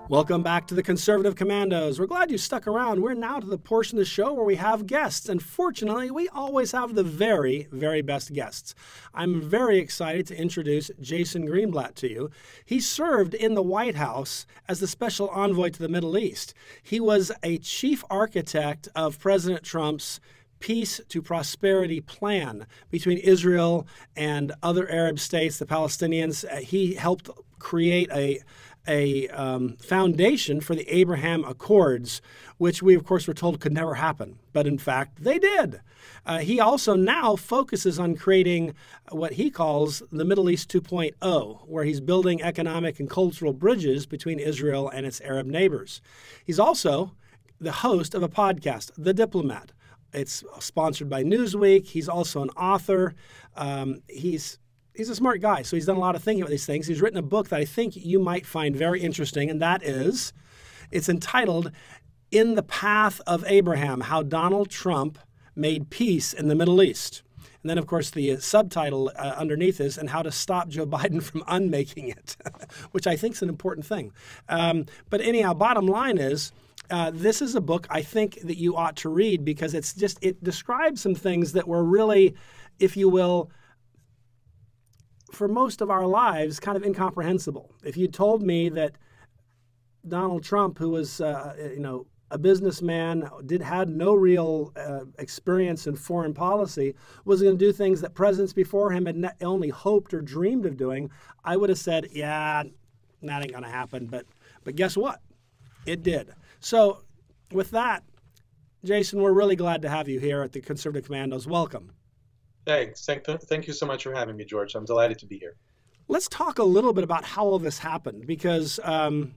Welcome back to the Conservative Commandos. We're glad you stuck around. We're now to the portion of the show where we have guests, and fortunately, we always have the very, very best guests. I'm very excited to introduce Jason Greenblatt to you. He served in the White House as the special envoy to the Middle East. He was a chief architect of President Trump's peace to prosperity plan between Israel and other Arab states, the Palestinians. He helped create a foundation for the Abraham Accords, which we, of course, were told could never happen. But in fact, they did. He also now focuses on creating what he calls the Middle East 2.0, where he's building economic and cultural bridges between Israel and its Arab neighbors. He's also the host of a podcast, The Diplomat. It's sponsored by Newsweek. He's also an author. He's a smart guy, so he's done a lot of thinking about these things. He's written a book that I think you might find very interesting, and that is, it's entitled In the Path of Abraham, How Donald Trump Made Peace in the Middle East. And then, of course, the subtitle underneath is, And How to Stop Joe Biden from Unmaking It, which I think is an important thing. But anyhow, bottom line is, this is a book I think that you ought to read because it describes some things that were really, if you will, for most of our lives, kind of incomprehensible. If you told me that Donald Trump, who was, a businessman, had no real experience in foreign policy, was going to do things that presidents before him had only hoped or dreamed of doing, I would have said, yeah, that ain't going to happen. But guess what? It did. So with that, Jason, we're really glad to have you here at the Conservative Commandos. Welcome. Thanks. Thank you so much for having me, George. I'm delighted to be here. Let's talk a little bit about how all this happened, because there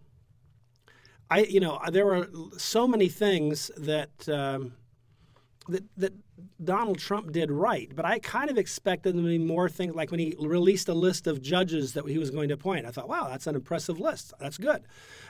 were so many things that Donald Trump did right, but I kind of expected there to be more things. Like when he released a list of judges that he was going to appoint, I thought, wow, that's an impressive list. That's good.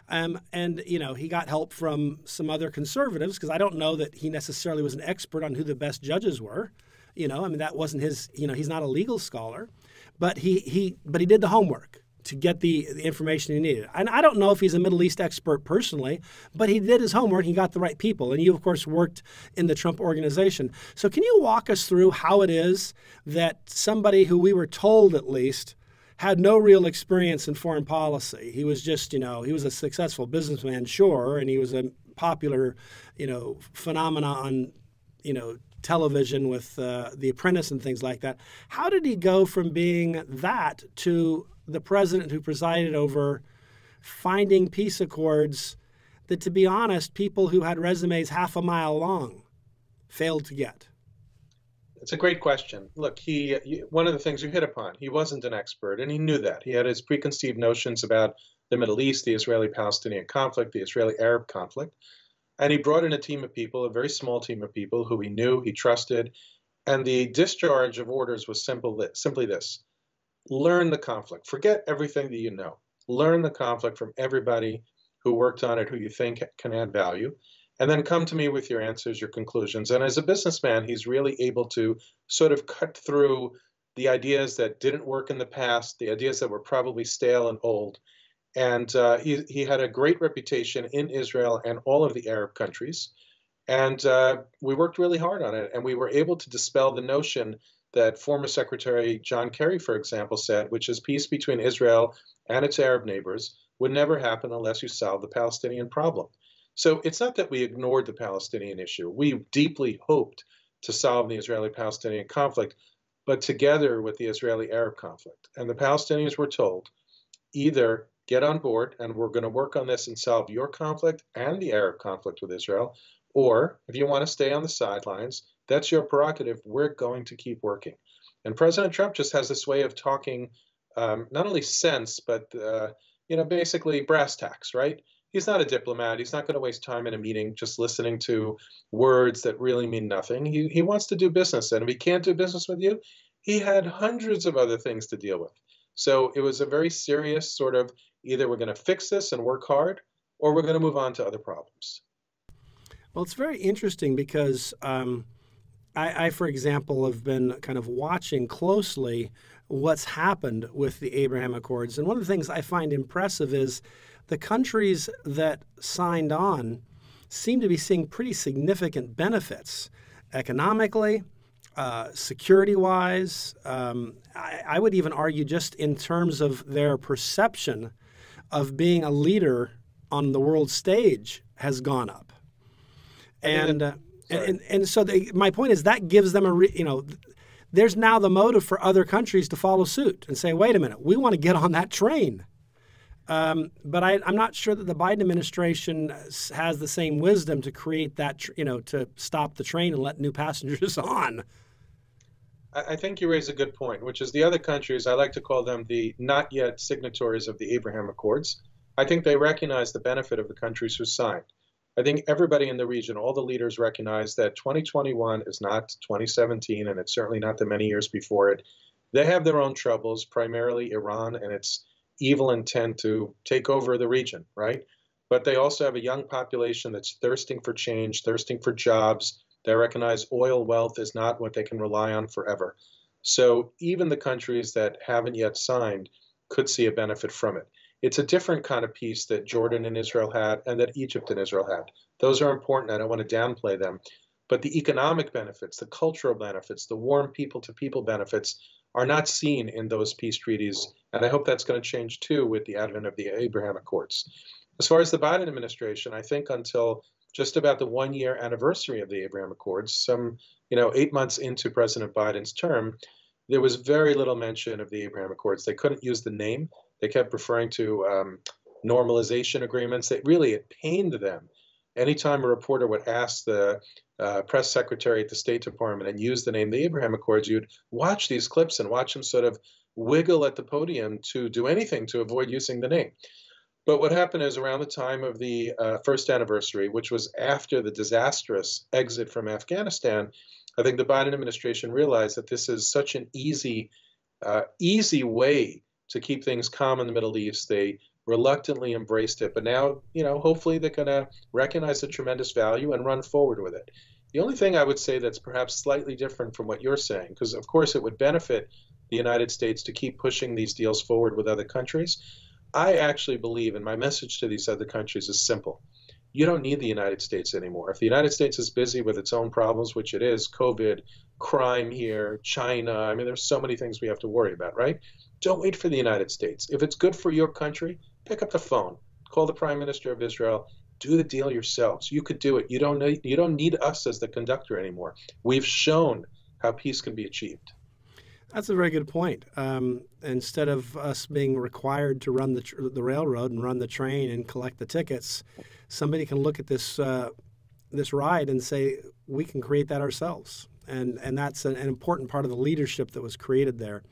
He got help from some other conservatives, because I don't know that he necessarily was an expert on who the best judges were. That wasn't his, he's not a legal scholar, but he did the homework to get the information he needed. And I don't know if he's a Middle East expert personally, but he did his homework. He got the right people. And you, of course, worked in the Trump organization. So can you walk us through how it is that somebody who we were told, at least, had no real experience in foreign policy? He was just, he was a successful businessman, sure, and he was a popular, phenomenon on, television with The Apprentice and things like that. How did he go from being that to the president who presided over finding peace accords that, to be honest, people who had resumes half a mile long failed to get? It's a great question. Look, one of the things you hit upon, he wasn't an expert, and he knew that. He had his preconceived notions about the Middle East, the Israeli-Palestinian conflict, the Israeli-Arab conflict. And he brought in a team of people, a very small team of people who he knew, he trusted. And the discharge of orders was simply this: learn the conflict. Forget everything that you know. Learn the conflict from everybody who worked on it, who you think can add value. And then come to me with your answers, your conclusions. And as a businessman, he's really able to sort of cut through the ideas that didn't work in the past, the ideas that were probably stale and old. And he had a great reputation in Israel and all of the Arab countries. And we worked really hard on it. And we were able to dispel the notion that former Secretary John Kerry, for example, said, which is peace between Israel and its Arab neighbors would never happen unless you solve the Palestinian problem. So it's not that we ignored the Palestinian issue. We deeply hoped to solve the Israeli-Palestinian conflict, but together with the Israeli-Arab conflict. And the Palestinians were told, either get on board and we're going to work on this and solve your conflict and the Arab conflict with Israel, or if you want to stay on the sidelines, that's your prerogative. We're going to keep working. And President Trump just has this way of talking, not only sense, but basically brass tacks, right? He's not a diplomat. He's not going to waste time in a meeting just listening to words that really mean nothing. He wants to do business, and if he can't do business with you, he had hundreds of other things to deal with. So it was a very serious sort of, either we're going to fix this and work hard, or we're going to move on to other problems. Well, it's very interesting because I, for example, have been kind of watching closely what's happened with the Abraham Accords. And one of the things I find impressive is the countries that signed on seem to be seeing pretty significant benefits economically, security-wise. I would even argue just in terms of their perception of being a leader on the world stage has gone up. And so my point is that gives them there's now the motive for other countries to follow suit and say, wait a minute, we want to get on that train. But I'm not sure that the Biden administration has the same wisdom to create that, to stop the train and let new passengers on. I think you raise a good point, which is the other countries, I like to call them the not yet signatories of the Abraham Accords. I think they recognize the benefit of the countries who signed. I think everybody in the region, all the leaders recognize that 2021 is not 2017, and it's certainly not the many years before it. They have their own troubles, primarily Iran and its evil intent to take over the region, right? But they also have a young population that's thirsting for change, thirsting for jobs. They recognize oil wealth is not what they can rely on forever. So even the countries that haven't yet signed could see a benefit from it. It's a different kind of peace that Jordan and Israel had and that Egypt and Israel had. Those are important. I don't want to downplay them. But the economic benefits, the cultural benefits, the warm people-to-people benefits are not seen in those peace treaties. And I hope that's going to change, too, with the advent of the Abraham Accords. As far as the Biden administration, I think until just about the one-year anniversary of the Abraham Accords, some 8 months into President Biden's term, there was very little mention of the Abraham Accords. They couldn't use the name. They kept referring to normalization agreements. It pained them. Anytime a reporter would ask the press secretary at the State Department and use the name the Abraham Accords, you'd watch these clips and watch him sort of wiggle at the podium to do anything to avoid using the name. But what happened is around the time of the first anniversary, which was after the disastrous exit from Afghanistan, I think the Biden administration realized that this is such an easy way to keep things calm in the Middle East. They reluctantly embraced it. But now, hopefully they're going to recognize the tremendous value and run forward with it. The only thing I would say that's perhaps slightly different from what you're saying, because of course it would benefit the United States to keep pushing these deals forward with other countries. I actually believe, and my message to these other countries is simple. You don't need the United States anymore. If the United States is busy with its own problems, which it is, COVID, crime here, China, there's so many things we have to worry about, right? Don't wait for the United States. If it's good for your country, pick up the phone, call the Prime Minister of Israel, do the deal yourselves. You could do it. You don't need us as the conductor anymore. We've shown how peace can be achieved. That's a very good point. Instead of us being required to run the railroad and run the train and collect the tickets, somebody can look at this ride and say, we can create that ourselves. And that's an important part of the leadership that was created there.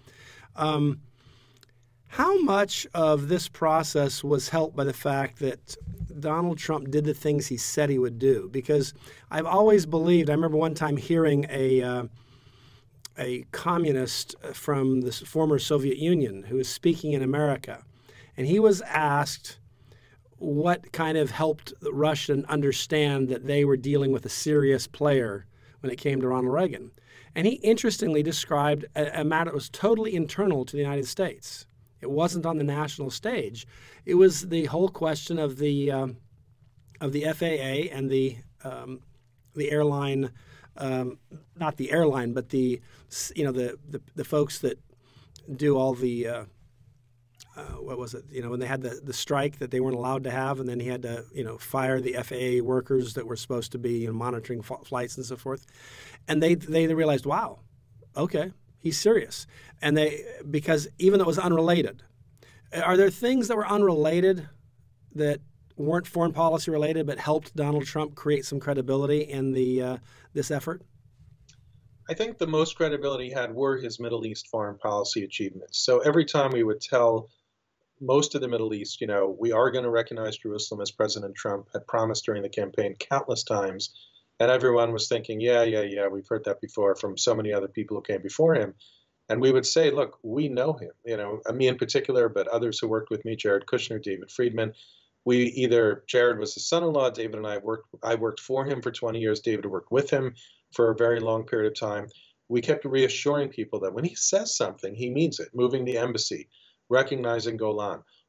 How much of this process was helped by the fact that Donald Trump did the things he said he would do? Because I've always believed, I remember one time hearing a communist from the former Soviet Union who was speaking in America. And he was asked what kind of helped the Russian understand that they were dealing with a serious player when it came to Ronald Reagan. And he interestingly described a matter that was totally internal to the United States. It wasn't on the national stage. It was the whole question of the FAA and the airline. Not the airline, but the folks that do all the what was it? When they had the strike that they weren't allowed to have, and then he had to fire the FAA workers that were supposed to be monitoring flights and so forth, and they realized, wow, okay, he's serious, and because even though it was unrelated, are there things that were unrelated that weren't foreign policy related, but helped Donald Trump create some credibility in this effort? I think the most credibility he had were his Middle East foreign policy achievements. So every time we would tell most of the Middle East, we are going to recognize Jerusalem, as President Trump had promised during the campaign countless times, and everyone was thinking, yeah, we've heard that before from so many other people who came before him. And we would say, look, we know him, me in particular, but others who worked with me, Jared Kushner, David Friedman. Jared was his son-in-law, David and I worked for him for 20 years, David worked with him for a very long period of time. We kept reassuring people that when he says something, he means it, moving the embassy, recognizing Golan.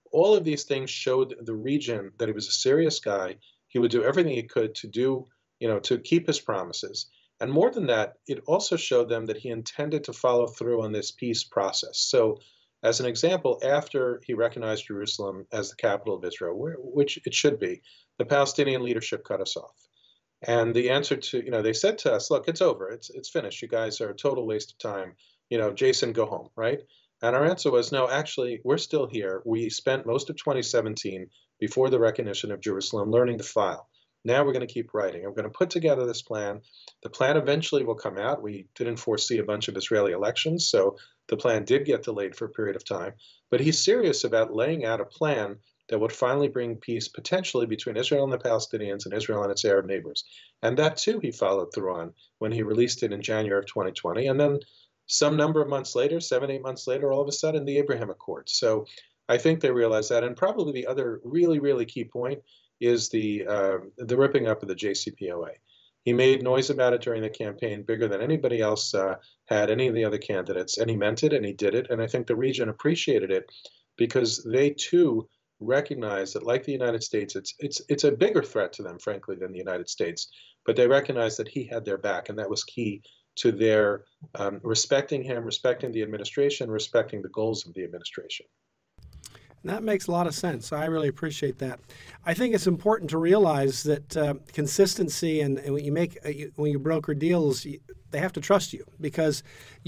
All of these things showed the region that he was a serious guy. He would do everything he could to do, to keep his promises. And more than that, it also showed them that he intended to follow through on this peace process. So, as an example, after he recognized Jerusalem as the capital of Israel, which it should be, the Palestinian leadership cut us off. And the answer to, they said to us, look, it's over. It's finished. You guys are a total waste of time. Jason, go home, right? And our answer was, no, actually, we're still here. We spent most of 2017 before the recognition of Jerusalem learning the file. Now we're going to keep writing. I'm going to put together this plan. The plan eventually will come out. We didn't foresee a bunch of Israeli elections, so the plan did get delayed for a period of time. But he's serious about laying out a plan that would finally bring peace potentially between Israel and the Palestinians and Israel and its Arab neighbors. And that, too, he followed through on when he released it in January of 2020. And then some number of months later, 7-8 months later, all of a sudden, the Abraham Accords. So I think they realized that. And probably the other really, really key point is the ripping up of the JCPOA. He made noise about it during the campaign, bigger than anybody else had, any of the other candidates, and he meant it, and he did it. And I think the region appreciated it because they, too, recognize that, like the United States, it's a bigger threat to them, frankly, than the United States. But they recognize that he had their back, and that was key to their respecting him, respecting the administration, respecting the goals of the administration. That makes a lot of sense. I really appreciate that. I think it's important to realize that consistency and when you broker deals, they have to trust you because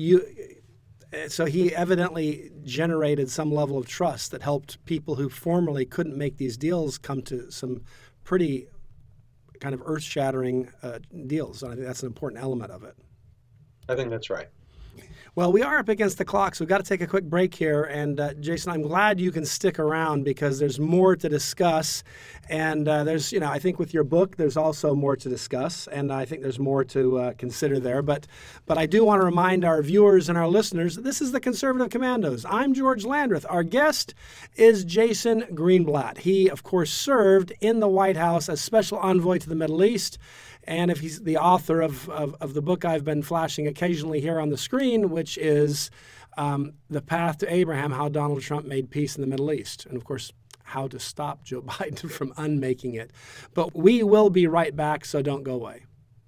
So he evidently generated some level of trust that helped people who formerly couldn't make these deals come to some pretty kind of earth-shattering deals. And I think that's an important element of it. I think that's right. Well, we are up against the clock, so we've got to take a quick break here. And Jason, I'm glad you can stick around because there's more to discuss. And there's, I think with your book, there's also more to discuss. And I think there's more to consider there. But I do want to remind our viewers and our listeners, this is the Conservative Commandos. I'm George Landreth. Our guest is Jason Greenblatt. He, of course, served in the White House as Special Envoy to the Middle East. And if he's the author of the book I've been flashing occasionally here on the screen, which is The Path to Abraham, How Donald Trump Made Peace in the Middle East. And, of course, how to stop Joe Biden from unmaking it. But we will be right back, so don't go away.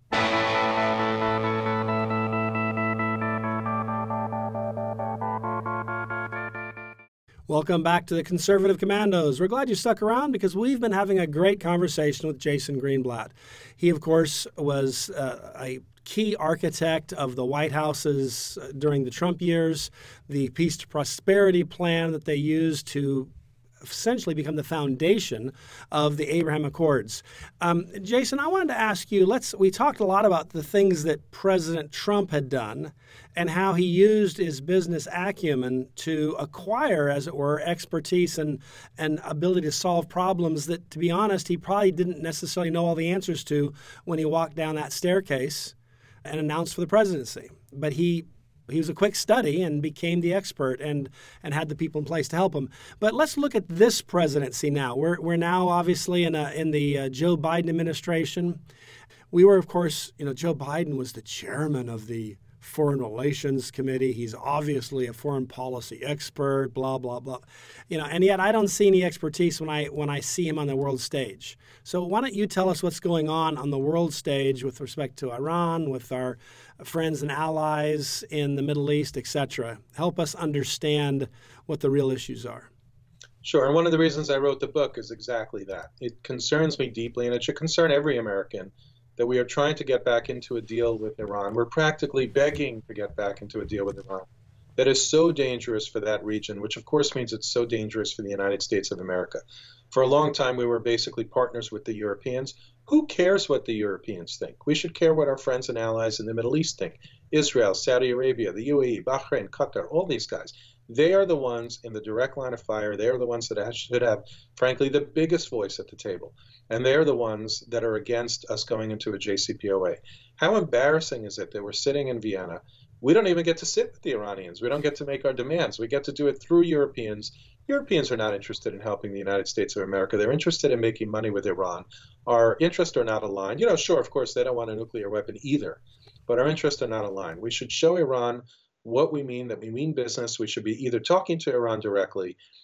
Welcome back to the Conservative Commandos. We're glad you stuck around because we've been having a great conversation with Jason Greenblatt. He, of course, was a key architect of the White House's during the Trump years, the Peace to Prosperity plan that they used to essentially become the foundation of the Abraham Accords. Jason, I wanted to ask you, we talked a lot about the things that President Trump had done and how he used his business acumen to acquire, as it were, expertise and ability to solve problems that, to be honest, he probably didn't necessarily know all the answers to when he walked down that staircase and announced for the presidency. But he was a quick study and became the expert and had the people in place to help him. But let's look at this presidency now. We're now obviously in the Joe Biden administration. We were, of course, Joe Biden was the chairman of the Foreign Relations Committee. He's obviously a foreign policy expert, blah, blah, blah. And yet I don't see any expertise when I see him on the world stage. So why don't you tell us what's going on the world stage with respect to Iran, with our friends and allies in the Middle East, etc. Help us understand what the real issues are. Sure. And one of the reasons I wrote the book is exactly that. It concerns me deeply, and it should concern every American, that we are trying to get back into a deal with Iran. We're practically begging to get back into a deal with Iran. That is so dangerous for that region, which of course means it's so dangerous for the United States of America. For a long time, we were basically partners with the Europeans. Who cares what the Europeans think? We should care what our friends and allies in the Middle East think. Israel, Saudi Arabia, the UAE, Bahrain, Qatar, all these guys. They are the ones in the direct line of fire. They are the ones that should have, frankly, the biggest voice at the table. And they're the ones that are against us going into a JCPOA. How embarrassing is it that we're sitting in Vienna? We don't even get to sit with the Iranians. We don't get to make our demands. We get to do it through Europeans. Europeans are not interested in helping the United States of America. They're interested in making money with Iran. Our interests are not aligned. Sure, of course, they don't want a nuclear weapon either, but our interests are not aligned. We should show Iran what we mean, that we mean business. We should be either talking to Iran directly,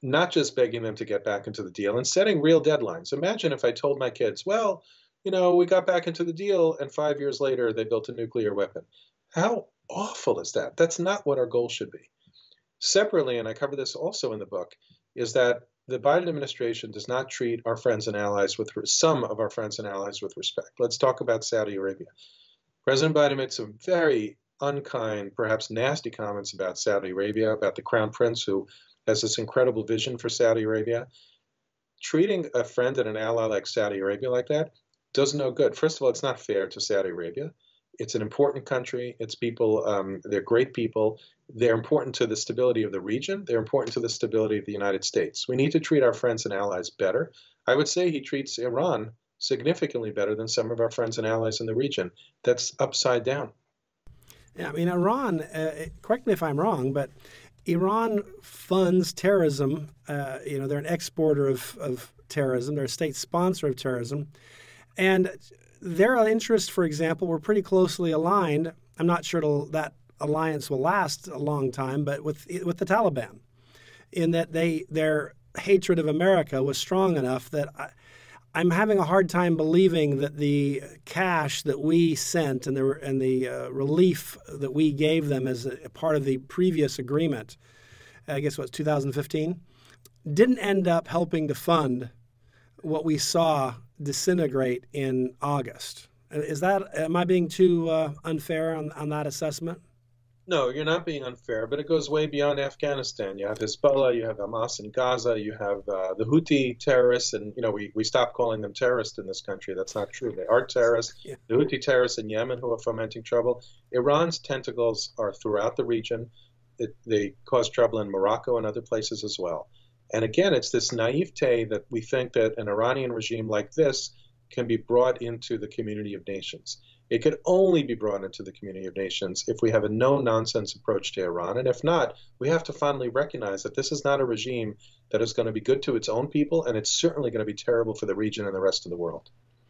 not just begging them to get back into the deal and setting real deadlines. Imagine if I told my kids, well, we got back into the deal and 5 years later they built a nuclear weapon. How awful is that? That's not what our goal should be. Separately, and I cover this also in the book, is that the Biden administration does not treat our friends and allies some of our friends and allies with respect. Let's talk about Saudi Arabia. President Biden made some very unkind, perhaps nasty comments about Saudi Arabia, about the Crown Prince, who has this incredible vision for Saudi Arabia. Treating a friend and an ally like Saudi Arabia like that does no good. First of all, it's not fair to Saudi Arabia. It's an important country. Its people, they're great people. They're important to the stability of the region. They're important to the stability of the United States. We need to treat our friends and allies better. I would say he treats Iran significantly better than some of our friends and allies in the region. That's upside down. Yeah, I mean, Iran, correct me if I'm wrong, but Iran funds terrorism. They're an exporter of terrorism. They're a state sponsor of terrorism. And their interests, for example, were pretty closely aligned. I'm not sure that alliance will last a long time, but with the Taliban, in that their hatred of America was strong enough that I'm having a hard time believing that the cash that we sent and the relief that we gave them as a part of the previous agreement, I guess it was 2015, didn't end up helping to fund what we saw disintegrate in August. Am I being too unfair on that assessment? No, you're not being unfair, but it goes way beyond Afghanistan. You have Hezbollah, you have Hamas in Gaza, you have the Houthi terrorists, and we stopped calling them terrorists in this country. That's not true. They are terrorists. Yeah. The Houthi terrorists in Yemen who are fomenting trouble. Iran's tentacles are throughout the region. They cause trouble in Morocco and other places as well. And again, it's this naivete that we think that an Iranian regime like this can be brought into the community of nations. It could only be brought into the community of nations if we have a no-nonsense approach to Iran. And if not, we have to finally recognize that this is not a regime that is going to be good to its own people, and it's certainly going to be terrible for the region and the rest of the world.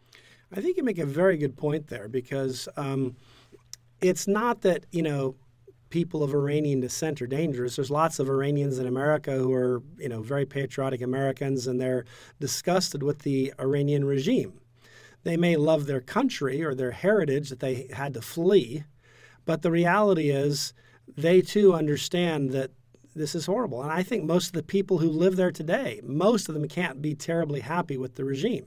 I think you make a very good point there, because it's not that, people of Iranian descent are dangerous. There's lots of Iranians in America who are, very patriotic Americans, and they're disgusted with the Iranian regime. They may love their country or their heritage that they had to flee, but the reality is they too understand that this is horrible. And I think most of the people who live there today, most of them can't be terribly happy with the regime.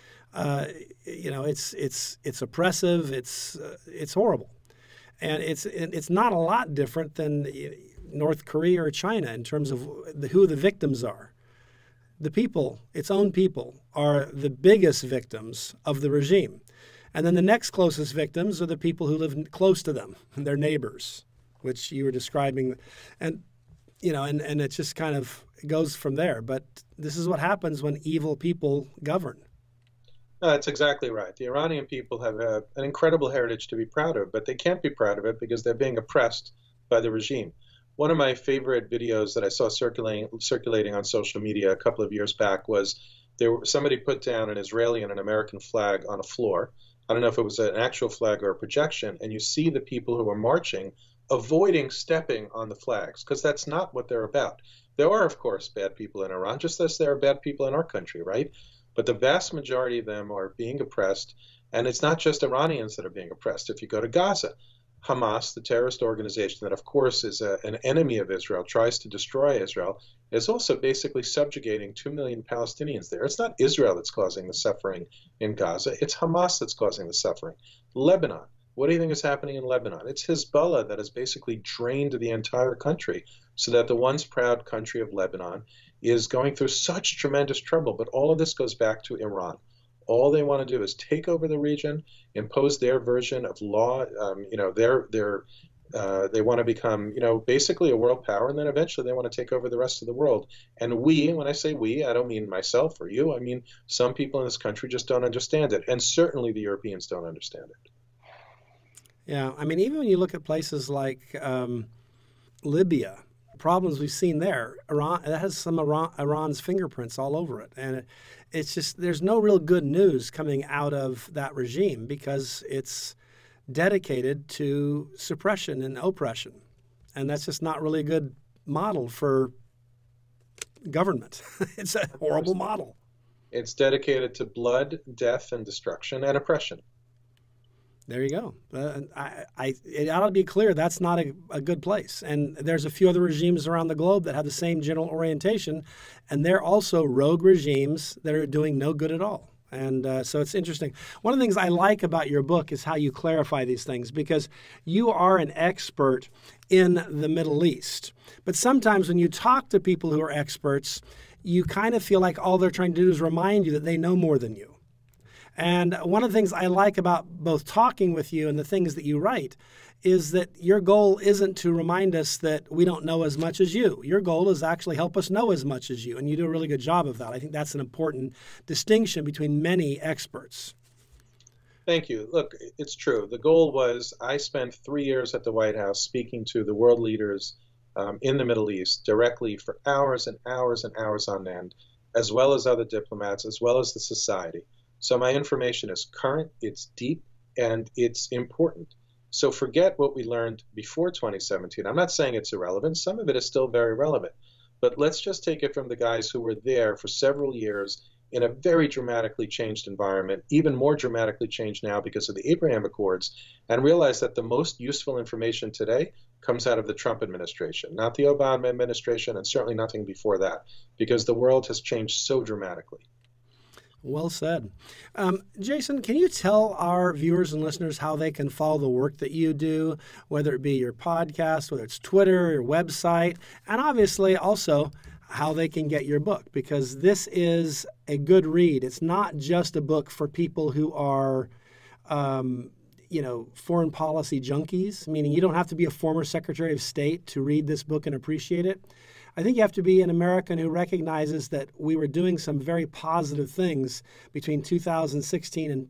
It's oppressive. It's horrible, and it's not a lot different than North Korea or China in terms of who the victims are. The people, its own people, are the biggest victims of the regime. And then the next closest victims are the people who live close to them, their neighbors, which you were describing. And, and it just kind of goes from there. But this is what happens when evil people govern. That's exactly right. The Iranian people have an incredible heritage to be proud of, but they can't be proud of it because they're being oppressed by the regime. One of my favorite videos that I saw circulating on social media a couple of years back was somebody put down an Israeli and an American flag on a floor. I don't know if it was an actual flag or a projection, and you see the people who are marching avoiding stepping on the flags, because that's not what they're about. There are, of course, bad people in Iran, just as there are bad people in our country, right? But the vast majority of them are being oppressed, and it's not just Iranians that are being oppressed. If you go to Gaza, Hamas, the terrorist organization that, of course, is an enemy of Israel, tries to destroy Israel, is also basically subjugating 2 million Palestinians there. It's not Israel that's causing the suffering in Gaza. It's Hamas that's causing the suffering. Lebanon. What do you think is happening in Lebanon? It's Hezbollah that has basically drained the entire country so that the once proud country of Lebanon is going through such tremendous trouble. But all of this goes back to Iran. All they want to do is take over the region, impose their version of law. They want to become, basically a world power, and then eventually they want to take over the rest of the world. And when I say we, I don't mean myself or you. I mean some people in this country just don't understand it, and certainly the Europeans don't understand it. Yeah, I mean, even when you look at places like Libya, problems we've seen there, that has some Iran's fingerprints all over it, and it's just there's no real good news coming out of that regime because it's dedicated to suppression and oppression, and that's just not really a good model for government. It's a horrible model. It's dedicated to blood, death, and destruction and oppression. There you go. It ought to be clear that's not a good place. And there's a few other regimes around the globe that have the same general orientation, and they're also rogue regimes that are doing no good at all. And so it's interesting. One of the things I like about your book is how you clarify these things, because you are an expert in the Middle East. But sometimes when you talk to people who are experts, you kind of feel like all they're trying to do is remind you that they know more than you. And one of the things I like about both talking with you and the things that you write is that your goal isn't to remind us that we don't know as much as you. Your goal is actually help us know as much as you, and you do a really good job of that. I think that's an important distinction between many experts. Thank you. Look, it's true. The goal was I spent 3 years at the White House speaking to the world leaders in the Middle East directly for hours and hours and hours on end, as well as other diplomats, as well as the society. So my information is current, it's deep, and it's important. So forget what we learned before 2017. I'm not saying it's irrelevant. Some of it is still very relevant. But let's just take it from the guys who were there for several years in a very dramatically changed environment, even more dramatically changed now because of the Abraham Accords, and realize that the most useful information today comes out of the Trump administration, not the Obama administration, and certainly nothing before that, because the world has changed so dramatically. Well said. Jason, can you tell our viewers and listeners how they can follow the work that you do, whether it be your podcast, whether it's Twitter, your website, and obviously also how they can get your book? Because this is a good read. It's not just a book for people who are, foreign policy junkies, meaning you don't have to be a former Secretary of State to read this book and appreciate it. I think you have to be an American who recognizes that we were doing some very positive things between 2016 and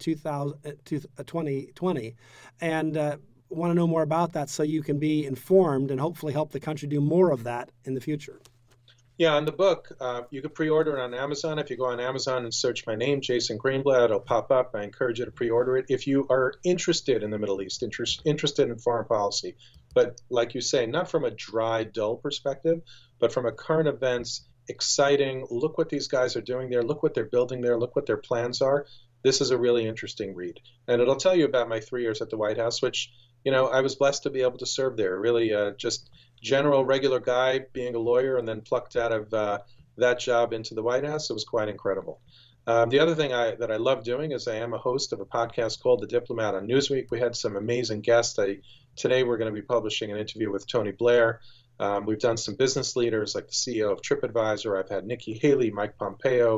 2020 and want to know more about that so you can be informed and hopefully help the country do more of that in the future. Yeah, and the book, you can pre-order it on Amazon. If you go on Amazon and search my name, Jason Greenblatt, it'll pop up. I encourage you to pre-order it. If you are interested in the Middle East, interested in foreign policy, but like you say, not from a dry, dull perspective, but from a current events, exciting, look what these guys are doing there, look what they're building there, look what their plans are. This is a really interesting read. And it'll tell you about my 3 years at the White House, which, I was blessed to be able to serve there. Really just general, regular guy being a lawyer and then plucked out of that job into the White House. It was quite incredible. The other thing that I love doing is I am a host of a podcast called The Diplomat on Newsweek. We had some amazing guests. Today we're going to be publishing an interview with Tony Blair. We've done some business leaders like the CEO of TripAdvisor. I've had Nikki Haley, Mike Pompeo,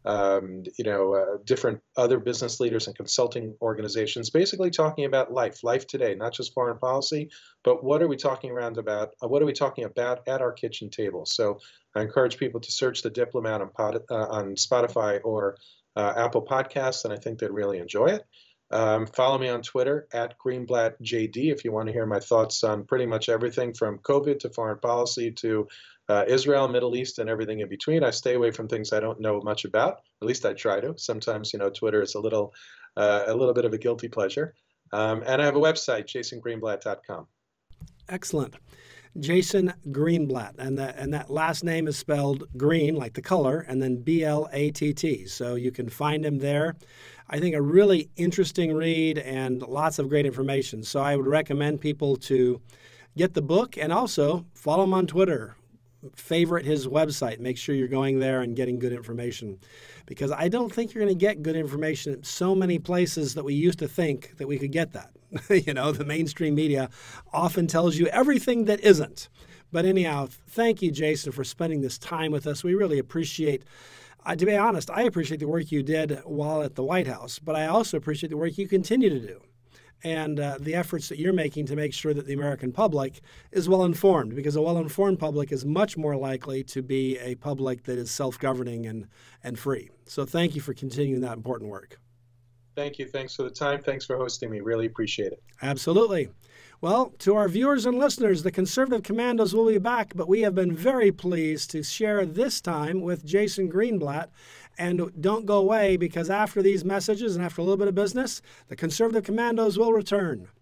different other business leaders and consulting organizations, basically talking about life today, not just foreign policy, but what are we talking about at our kitchen table? So I encourage people to search The Diplomat on Spotify or Apple Podcasts, and I think they'd really enjoy it. Follow me on Twitter at GreenblattJD if you want to hear my thoughts on pretty much everything from COVID to foreign policy to Israel, Middle East, and everything in between. I stay away from things I don't know much about. At least I try to. Sometimes, Twitter is a little bit of a guilty pleasure. And I have a website, jasongreenblatt.com. Excellent. Jason Greenblatt, and that last name is spelled green, like the color, and then B-L-A-T-T. So you can find him there. I think a really interesting read and lots of great information. So I would recommend people to get the book and also follow him on Twitter. Favorite his website. Make sure you're going there and getting good information, because I don't think you're going to get good information at so many places that we used to think that we could get that. The mainstream media often tells you everything that isn't. But anyhow, thank you, Jason, for spending this time with us. We really appreciate, to be honest, I appreciate the work you did while at the White House, but I also appreciate the work you continue to do. And the efforts that you're making to make sure that the American public is well-informed, because a well-informed public is much more likely to be a public that is self-governing and free. So thank you for continuing that important work. Thank you. Thanks for the time. Thanks for hosting me. Really appreciate it. Absolutely. Well, to our viewers and listeners, the Conservative Commandos will be back, but we have been very pleased to share this time with Jason Greenblatt. And don't go away, because after these messages and after a little bit of business, the Conservative Commandos will return.